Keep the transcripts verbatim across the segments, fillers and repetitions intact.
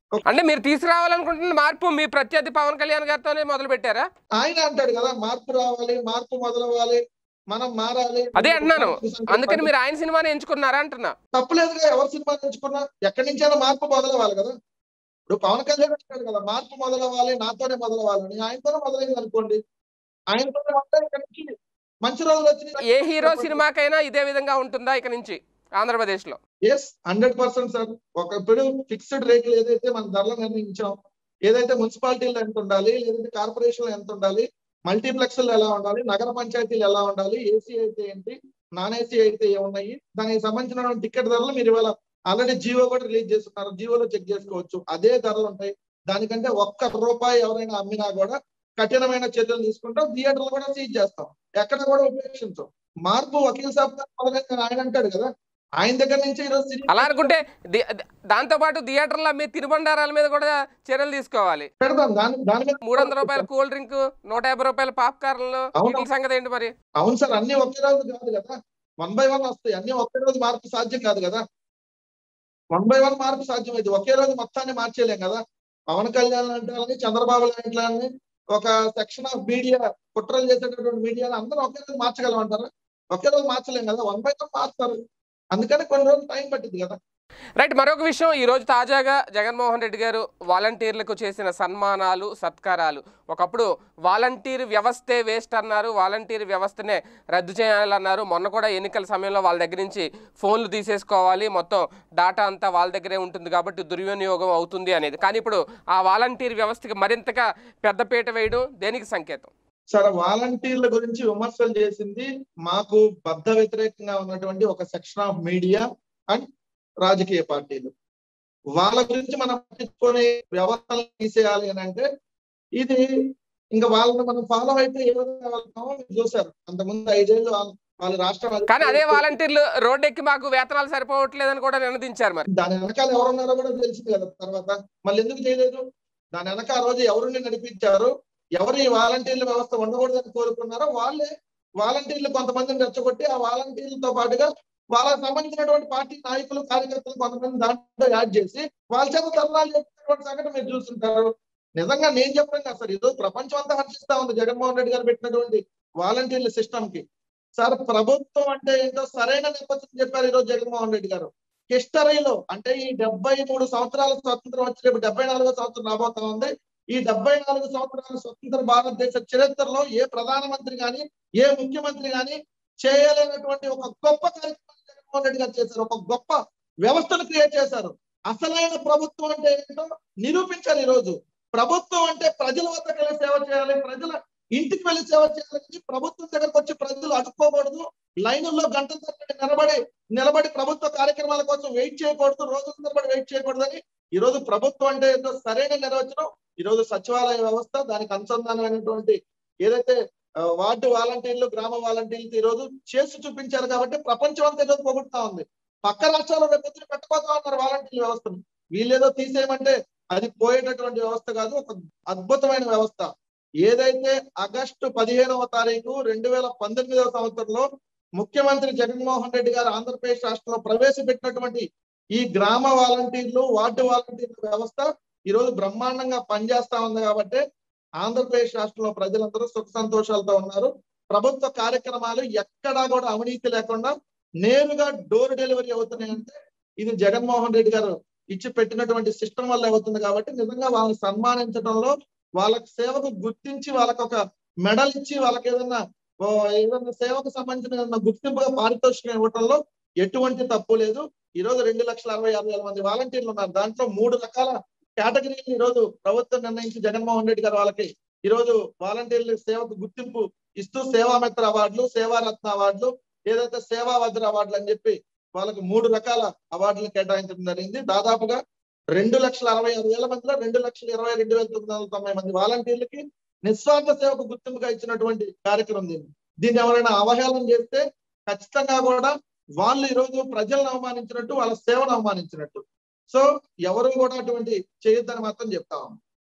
అంటే మీరు తీసుకురావాలనుకుంటున్న మార్పు మీ ప్రత్యర్థి పవన్ కళ్యాణ్ గారితోనే మొదలు పెట్టారా? ఆయన అంటాడు కదా మార్పు రావాలి, మార్పు మొదలవ్వాలి, మనం మారాలి. అదే అంటున్నాను, అందుకని మీరు ఆయన సినిమాని ఎంచుకున్నారా అంటున్నా. తప్పులేదుగా, ఎవరి సినిమా ఎంచుకున్నా ఎక్కడి నుంచైనా మార్పు మొదలవ్వాలి కదా. ఇప్పుడు పవన్ కళ్యాణ్ అంటాడు కదా మార్పు మొదలవ్వాలి, నాతోనే మొదలవ్వాలని. ఆయనతోనే మొదలైంది అనుకోండి, ఆయనతోనే మొదలై ఇక్కడి నుంచి మంచి రోజులు వచ్చినాయి. ఏ హీరో సినిమాకైనా ఇదే విధంగా ఉంటుందా ఇక నుంచి ఆంధ్రప్రదేశ్ లో? Yes, hundred percent sir. ఒకప్పుడు ఫిక్స్డ్ రేట్లు ఏదైతే మన ధరలు నిర్ణయించాం, ఏదైతే మున్సిపాలిటీలో ఎంత ఉండాలి, లేదంటే కార్పొరేషన్ ఎంత ఉండాలి, మల్టీప్లెక్స్లు ఎలా ఉండాలి, నగర పంచాయతీలు ఎలా ఉండాలి, ఏసీ అయితే ఏంటి, నాన్ ఏసీ అయితే ఏమున్నాయి, దానికి సంబంధించిన టికెట్ ధరలు మీరు ఇవాళ ఆల్రెడీ జియో కూడా రిలీజ్ చేస్తున్నారు, జియోలో చెక్ చేసుకోవచ్చు. అదే ధరలు ఉంటాయి. దానికంటే ఒక్క రూపాయి ఎవరైనా అమ్మినా కూడా కఠినమైన చర్యలు తీసుకుంటాం, థియేటర్లు కూడా సీజ్ చేస్తాం, ఎక్కడ కూడా ఉపేక్షించాం. మార్పు వకీల్ సాబ్ మొదలైందని ఆయన అంటాడు కదా, ఆయన దగ్గర నుంచి ఈరోజు అలా అనుకుంటే దాంతో పాటు థియేటర్ల మీద తినుబండారాల మీద కూడా చర్యలు తీసుకోవాలి. పెడతాం. దాని దాని మీద మూడు వందల రూపాయల కూల్ డ్రింక్, నూట యాభై రూపాయల పాప్కార్న్లు, వీటి సంగతి ఏంటి మరి? అవును సార్, అన్ని ఒకే రోజు కాదు కదా, వన్ బై వన్ వస్తాయి. అన్ని ఒకే రోజు మార్పు సాధ్యం కాదు కదా. వన్ బై వన్ మార్పు సాధ్యం అయితే ఒకే రోజు మొత్తాన్ని మార్చేయలేం కదా. పవన్ కళ్యాణ్ అంటే చంద్రబాబు లాంటి ఒక సెక్షన్ ఆఫ్ మీడియా, కుట్రలు చేసేటటువంటి మీడియాని అందరూ ఒకే రోజు మార్చగలం అంటారా? ఒకే రోజు మార్చలేం కదా, వన్ బై వన్ మార్చుతారు. అందుకని కొన్ని రోజులు టైం పట్టింది కదా. రైట్. మరొక విషయం, ఈరోజు తాజాగా జగన్మోహన్ రెడ్డి గారు వాలంటీర్లకు చేసిన సన్మానాలు, సత్కారాలు. ఒకప్పుడు వాలంటీర్ వ్యవస్థే వేస్ట్ అన్నారు, వాలంటీర్ వ్యవస్థనే రద్దు చేయాలన్నారు. మొన్న కూడా ఎన్నికల సమయంలో వాళ్ళ దగ్గర నుంచి ఫోన్లు తీసేసుకోవాలి, మొత్తం డాటా అంతా వాళ్ళ దగ్గరే ఉంటుంది కాబట్టి దుర్వినియోగం అవుతుంది అనేది. కానీ ఇప్పుడు ఆ వాలంటీర్ వ్యవస్థకి మరింతగా పెద్దపీట వేయడం దేనికి సంకేతం? సార్, వాలంటీర్ల గురించి విమర్శలు చేసింది మాకు బద్ధ వ్యతిరేకంగా ఉన్నటువంటి ఒక సెక్షన్ ఆఫ్ మీడియా అండ్ రాజకీయ పార్టీలు. వాళ్ళ గురించి మనం పట్టించుకునే వ్యవస్థలు తీసేయాలి అని అంటే ఇది ఇంకా వాళ్ళని మనం ఫాలో అయితే ఏ విధంగా వెళ్తామో మీరు చూసారు. అంతకుముందు ఐదేళ్ళు వాళ్ళ రాష్ట్రం, కానీ అదే వాలంటీర్లు రోడ్డెక్కి మాకు వేతనాలు సరిపోవట్లేదని కూడా నినదించారు. మరి దాని వెనకాల ఎవరున్నారో కూడా తెలిసింది కదా. తర్వాత మళ్ళీ ఎందుకు చేయలేదు? దాని వెనక ఆ రోజు ఎవరిని నడిపించారు, ఎవరు ఈ వాలంటీర్ల వ్యవస్థ ఉండకూడదని కోరుకున్నారో వాళ్ళే వాలంటీర్లు కొంతమందిని రెచ్చగొట్టి ఆ వాలంటీర్లతో పాటుగా వాళ్ళకి సంబంధించినటువంటి పార్టీ నాయకులు, కార్యకర్తలు కొంతమంది దాంట్లో యాడ్ చేసి వాళ్ళ చేత ధర్నాలు చేసినటువంటి సంఘటన మీరు చూస్తుంటారు. నిజంగా నేను చెప్పాను కదా సార్, ఈరోజు ప్రపంచం అంతా హర్షిస్తా ఉంది జగన్మోహన్ రెడ్డి గారు పెట్టినటువంటి వాలంటీర్ల సిస్టమ్ కి. సార్, ప్రభుత్వం అంటే ఏంటో సరైన నిర్వచనం చెప్పారు ఈరోజు జగన్మోహన్ రెడ్డి గారు. హిస్టరీలో అంటే ఈ డెబ్బై మూడు సంవత్సరాల స్వతంత్రం వచ్చేటప్పుడు డెబ్బై నాలుగో సంవత్సరం రాబోతా ఉంది. ఈ డెబ్బై నాలుగు సంవత్సరాల స్వతంత్ర భారతదేశ చరిత్రలో ఏ ప్రధానమంత్రి గాని, ఏ ముఖ్యమంత్రి గాని చేయలేనటువంటి ఒక గొప్ప కార్యక్రమం జగన్మోహన్ రెడ్డి గారు చేశారు. ఒక గొప్ప వ్యవస్థను క్రియేట్ చేశారు. అసలైన ప్రభుత్వం అంటే ఏంటో నిరూపించారు. ఈ రోజు ప్రభుత్వం అంటే ప్రజల వద్దకు వెళ్ళి సేవ చేయాలి, ప్రజల ఇంటికి వెళ్ళి సేవ చేయాలి. ప్రభుత్వం దగ్గరకు వచ్చి ప్రజలు అడుక్కోకూడదు, లైనుల్లో గంటల తరబడి నిలబడి నిలబడి ప్రభుత్వ కార్యక్రమాల కోసం వెయిట్ చేయకూడదు, రోజుల తరబడి వెయిట్ చేయకూడదని ఈ రోజు ప్రభుత్వం అంటే ఏంటో సరైన నిర్వచనం ఈ రోజు సచివాలయ వ్యవస్థ, దానికి అనుసంధానమైనటువంటి ఏదైతే వార్డు వాలంటీర్లు, గ్రామ వాలంటీర్లు ఈ రోజు చేసి చూపించారు కాబట్టి ప్రపంచం అంతా ఈరోజు పొగుడుతా ఉంది. పక్క రాష్ట్రాల్లో రేపు పెట్టబోతా ఉన్నారు వాలంటీర్ వ్యవస్థను. వీళ్ళేదో తీసేయమంటే అది పోయేటటువంటి వ్యవస్థ కాదు, ఒక అద్భుతమైన వ్యవస్థ. ఏదైతే ఆగస్టు పదిహేనవ తారీఖు రెండు వేల పంతొమ్మిదవ సంవత్సరంలో ముఖ్యమంత్రి జగన్మోహన్ రెడ్డి గారు ఆంధ్రప్రదేశ్ రాష్ట్రంలో ప్రవేశపెట్టినటువంటి ఈ గ్రామ వాలంటీర్లు, వార్డు వాలంటీర్ల వ్యవస్థ ఈ రోజు బ్రహ్మాండంగా పనిచేస్తా ఉంది కాబట్టి ఆంధ్రప్రదేశ్ రాష్ట్రంలో ప్రజలందరూ సుఖ సంతోషాలతో ఉన్నారు. ప్రభుత్వ కార్యక్రమాలు ఎక్కడా కూడా అవినీతి లేకుండా నేరుగా డోర్ డెలివరీ అవుతున్నాయంటే ఇది జగన్మోహన్ రెడ్డి గారు ఇచ్చి పెట్టినటువంటి సిస్టమ్ వల్ల అవుతుంది. కాబట్టి నిజంగా వాళ్ళని సన్మానించడంలో, వాళ్ళకి సేవకు గుర్తించి వాళ్ళకి ఒక మెడల్ ఇచ్చి వాళ్ళకి ఏదైనా ఏదైనా సేవకు సంబంధించిన గుర్తింపుగా పారితోషికం ఇవ్వడంలో ఎటువంటి తప్పు లేదు. ఈ రోజు రెండు లక్షల అరవై ఆరు వేల మంది వాలంటీర్లు ఉన్నారు. దాంట్లో మూడు రకాల కేటగిరీలు ఈ రోజు ప్రభుత్వం నిర్ణయించి జగన్మోహన్ రెడ్డి గారు వాళ్ళకి ఈ రోజు వాలంటీర్ల సేవకు గుర్తింపు ఇస్తూ సేవామిత్ర అవార్డులు, సేవారత్న అవార్డులు, ఏదైతే సేవా వజ్ర అవార్డులు అని చెప్పి వాళ్ళకి మూడు రకాల అవార్డులు కేటాయించడం జరిగింది. దాదాపుగా రెండు లక్షల అరవై ఆరు వేల మందిలో రెండు లక్షల ఇరవై రెండు వేల తొమ్మిది వందల తొంభై మంది వాలంటీర్లకి నిస్వార్థ సేవకు గుర్తింపుగా ఇచ్చినటువంటి కార్యక్రమం దీన్ని. దీన్ని ఎవరైనా అవహేళన చేస్తే ఖచ్చితంగా కూడా వాళ్ళు ఈ రోజు ప్రజలను అవమానించినట్టు, వాళ్ళ సేవను అవమానించినట్టు. సో ఎవరు కూడా అటువంటి చేయొద్దని మాత్రం చెప్తాము.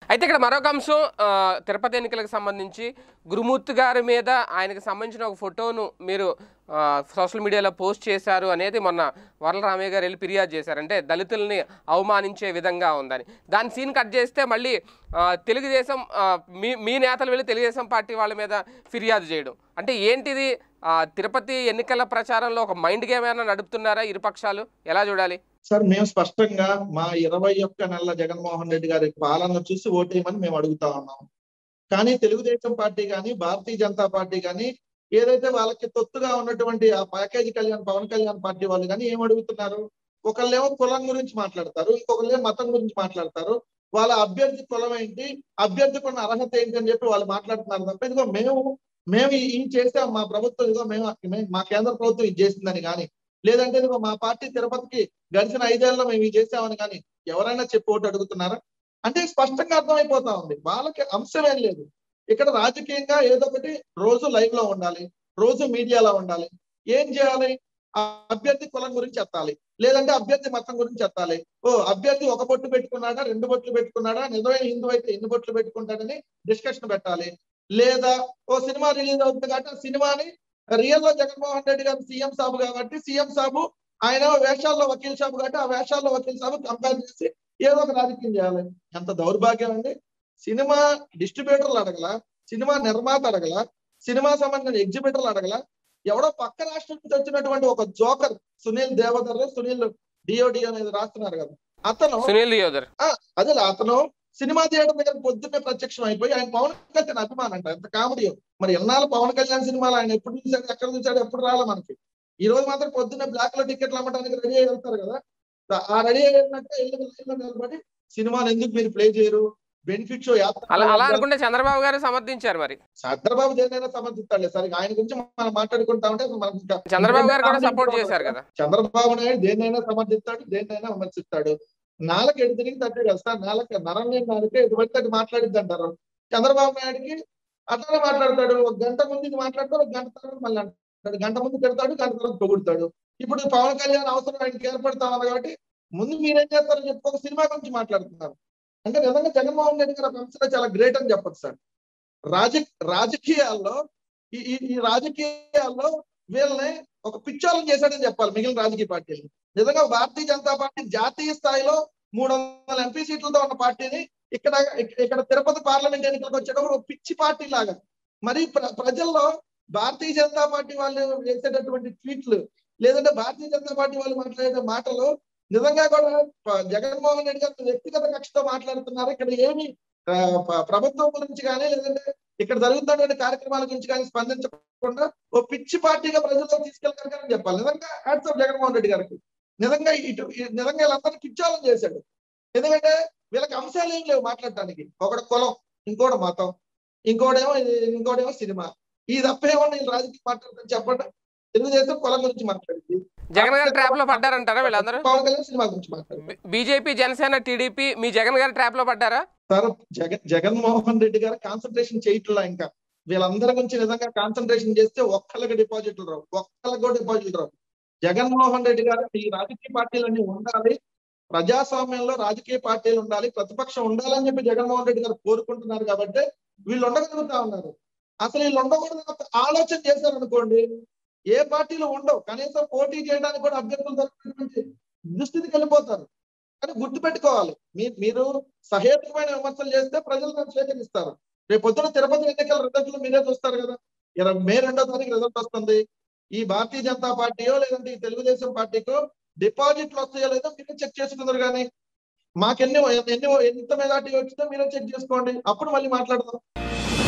అయితే ఇక్కడ మరొక అంశం, తిరుపతి ఎన్నికలకు సంబంధించి గురుమూర్తి గారి మీద ఆయనకు సంబంధించిన ఒక ఫోటోను మీరు సోషల్ మీడియాలో పోస్ట్ చేశారు అనేది మొన్న వరల రామయ్య గారు వెళ్ళి ఫిర్యాదు చేశారు. అంటే దళితుల్ని అవమానించే విధంగా ఉందని. దాని సీన్ కట్ చేస్తే మళ్ళీ తెలుగుదేశం మీ మీ నేతలు వెళ్ళి తెలుగుదేశం పార్టీ వాళ్ళ మీద ఫిర్యాదు చేయడం అంటే ఏంటిది? తిరుపతి ఎన్నికల ప్రచారంలో ఒక మైండ్ గేమ్ ఏమైనా నడుపుతున్నారా ఇరుపక్షాలు? ఎలా చూడాలి సార్? మేము స్పష్టంగా మా ఇరవై ఒక్క నెలల జగన్మోహన్ రెడ్డి గారి పాలన చూసి ఓటేయమని మేము అడుగుతా ఉన్నాం. కానీ తెలుగుదేశం పార్టీ కానీ భారతీయ జనతా పార్టీ కానీ ఏదైతే వాళ్ళకి తొత్తుగా ఉన్నటువంటి ఆ ప్యాకేజీ కళ్యాణ్ పవన్ కళ్యాణ్ పార్టీ వాళ్ళు కానీ ఏం అడుగుతున్నారు? ఒకళ్ళేమో కులం గురించి మాట్లాడతారు, ఇంకొకళ్ళేమో మతం గురించి మాట్లాడతారు. వాళ్ళ అభ్యర్థి కులం ఏంటి, అభ్యర్థికి ఉన్న అర్హత ఏంటి అని చెప్పి వాళ్ళు మాట్లాడుతున్నారు తప్ప ఇదిగో మేము మేము ఇది చేసాం, మా ప్రభుత్వం ఇదిగో మేము మా కేంద్ర ప్రభుత్వం ఇది చేసిందని కానీ, లేదంటే ఇదిగో మా పార్టీ తిరుపతికి గడిచిన ఐదేళ్లలో మేము ఇది చేసామని కానీ ఎవరైనా చెప్పి ఓటు అడుగుతున్నారా? అంటే స్పష్టంగా అర్థమైపోతా ఉంది వాళ్ళకి అంశం ఏం లేదు. ఇక్కడ రాజకీయంగా ఏదో ఒకటి రోజు లైవ్ లో ఉండాలి, రోజు మీడియాలో ఉండాలి. ఏం చేయాలి? ఆ అభ్యర్థి కులం గురించి ఎత్తాలి, లేదంటే అభ్యర్థి మతం గురించి ఎత్తాలి. ఓ అభ్యర్థి ఒక బొట్టు పెట్టుకున్నాడా, రెండు బొట్లు పెట్టుకున్నాడా, నిజమైన హిందూ అయితే ఎన్ని బొట్లు పెట్టుకుంటాడని డిస్కషన్ పెట్టాలి. లేదా ఓ సినిమా రిలీజ్ అవుతుంది కాబట్టి ఆ సినిమాని రియల్ లో జగన్మోహన్ రెడ్డి గారు సీఎం సాబు కాబట్టి సీఎం సాబు ఆయన వేషాల్లో వకీల్ సాబు కాబట్టి ఆ వేషాల్లో వకీల్ సాబు కంపేర్ చేసి ఏదో ఒక రాజకీయం చేయాలి. ఎంత దౌర్భాగ్యం అండి! సినిమా డిస్ట్రిబ్యూటర్లు అడగల, సినిమా నిర్మాత అడగల, సినిమా సంబంధించిన ఎగ్జిబిటర్లు అడగల, ఎవడో పక్క రాష్ట్రం నుంచి వచ్చినటువంటి ఒక జోకర్ సునీల్ దేవదర్, సునీల్ డిఓడి అనేది రాస్తున్నారు కదా, అతను సునీల్ డియోదర్ అదే అతను సినిమా థియేటర్ దగ్గర పొద్దున్నే ప్రత్యక్షం అయిపోయి ఆయన పవన్ కళ్యాణ్ అభిమానం అంట. ఎంత కామెడీ! మరి ఎన్నాళ్ళు పవన్ కళ్యాణ్ సినిమాలు ఆయన ఎప్పుడు చూసాడు, ఎక్కడ చూసాడు, ఎప్పుడు రాలే మనకి. ఈ రోజు మాత్రం పొద్దున్నే బ్లాక్ లో టికెట్లు అమ్మడానికి రెడీ అయ్యి వెళ్తారు కదా, ఆ రెడీ అయినట్టే ఇల్లు ఇల్లు నిలబడి సినిమాని ఎందుకు మీరు ప్లే చేయరు, బెనిఫిట్ షో అలా అనుకుంటే చంద్రబాబు గారు సమర్థించారు. మరి చంద్రబాబు దేన్నైనా సమర్థిస్తాడు సార్. ఆయన గురించి మనం మాట్లాడుకుంటా ఉంటే చంద్రబాబు గారు కూడా సపోర్ట్ చేశారు కదా. చంద్రబాబు నాయుడు దేన్నైనా సమర్థిస్తాడు, దేన్నైనా విమర్శిస్తాడు. నాలుగు ఎటు తిరిగి తట్టే కదా సార్, నాలుగు నరం లేని నాలుగే ఎటు పడితే అది మాట్లాడిద్ది అంటారు. చంద్రబాబు నాయుడికి అట్లనే మాట్లాడతాడు. ఒక గంట ముందు ఇది మాట్లాడతాడు, ఒక గంట తర్వాత మళ్ళీ అంటాడు, గంట ముందు పెడతాడు, గంట తర్వాత పొగుడతాడు. ఇప్పుడు పవన్ కళ్యాణ్ అవసరం ఆయనకి ఏర్పడతా ఉంది కాబట్టి ముందు మీరేం చేస్తారని చెప్పి ఒక సినిమా గురించి మాట్లాడుతున్నారు. అంటే నిజంగా జగన్మోహన్ రెడ్డి గారు ఒక అంశంలో చాలా గ్రేట్ అని చెప్పచ్చు సార్. రాజ రాజకీయాల్లో ఈ ఈ రాజకీయాల్లో వీళ్ళని ఒక పిచ్చోళ్ళని చేశాడని చెప్పాలి మిగిలిన రాజకీయ పార్టీలు. నిజంగా భారతీయ జనతా పార్టీ జాతీయ స్థాయిలో మూడు వందల ఎంపీ సీట్లతో ఉన్న పార్టీని ఇక్కడ ఇక్కడ తిరుపతి పార్లమెంట్ ఎన్నికలకు వచ్చేటప్పుడు ఒక పిచ్చి పార్టీ లాగా మరి ప్రజల్లో భారతీయ జనతా పార్టీ వాళ్ళు వేసేటటువంటి ట్వీట్లు, లేదంటే భారతీయ జనతా పార్టీ వాళ్ళు మాట్లాడే మాటలు నిజంగా కూడా జగన్మోహన్ రెడ్డి గారు వ్యక్తిగత కక్షతో మాట్లాడుతున్నారు. ఇక్కడ ఏమి ప్రభుత్వం గురించి కానీ లేదంటే ఇక్కడ జరుగుతున్నటువంటి కార్యక్రమాల గురించి కానీ స్పందించకుండా ఓ పిచ్చి పార్టీగా ప్రజల్లో తీసుకెళ్తారని చెప్పాలి. నిజంగా హ్యాట్స్ ఆఫ్ జగన్మోహన్ రెడ్డి గారికి. నిజంగా ఇటు నిజంగా వీళ్ళందరినీ పిచ్చాలని చేశాడు. ఎందుకంటే వీళ్ళకి అంశాలు ఏం లేవు మాట్లాడటానికి. ఒకటి కులం, ఇంకోటి మతం, ఇంకోటేమో ఇంకోటేమో సినిమా. ఈ తప్పేమో నేను రాజకీయం మాట్లాడతాను చెప్పండి. తెలుగుదేశం కులం గురించి మాట్లాడింది, జగన్ గారి ట్రాప్ లో పడ్డారంటారా వీళ్ళందరూ? పవన్ కళ్యాణ్ సినిమా గురించి మాట్లాడింది. బీజేపీ, జనసేన, టీడీపీ మీ జగన్ గారి ట్రాప్ లో పడ్డారా సార్? జగన్ జగన్మోహన్ రెడ్డి గారు కాన్సన్ట్రేషన్ చేయట్లా. ఇంకా వీళ్ళందరి గురించి నిజంగా కాన్సన్ట్రేషన్ చేస్తే ఒక్కళ్ళకి డిపాజిట్లు రావు, ఒక్కళ్ళకి కూడా డిపాజిట్లు రావు. జగన్మోహన్ రెడ్డి గారు ఈ రాజకీయ పార్టీలన్నీ ఉండాలి, ప్రజాస్వామ్యంలో రాజకీయ పార్టీలు ఉండాలి, ప్రతిపక్షం ఉండాలని చెప్పి జగన్మోహన్ రెడ్డి గారు కోరుకుంటున్నారు కాబట్టి వీళ్ళు ఉండగలుగుతా ఉన్నారు. అసలు వీళ్ళు ఉండకూడదు ఆలోచన చేశారు అనుకోండి, ఏ పార్టీలు ఉండవు. కనీసం పోటీ చేయడానికి కూడా అభ్యర్థులు దొరికినటువంటి దుస్థితికి వెళ్ళిపోతారు. కానీ గుర్తుపెట్టుకోవాలి, మీ మీరు సహేతుకమైన విమర్శలు చేస్తే ప్రజలు దాన్ని స్వీకరిస్తారు. రేపు పొద్దున తిరుపతి ఎన్నికల రిజల్ట్లు మీరే చూస్తారు కదా. ఇరవై మే రెండో తారీఖు రిజల్ట్ వస్తుంది. ఈ భారతీయ జనతా పార్టీయో లేదంటే ఈ తెలుగుదేశం పార్టీకో డిపాజిట్లు వస్తాయో లేదో మీరే చెక్ చేసుకున్నారు. కానీ మాకెన్ని ఎన్ని ఎంత మెజార్టీ వచ్చిందో మీరే చెక్ చేసుకోండి, అప్పుడు మళ్ళీ మాట్లాడదాం.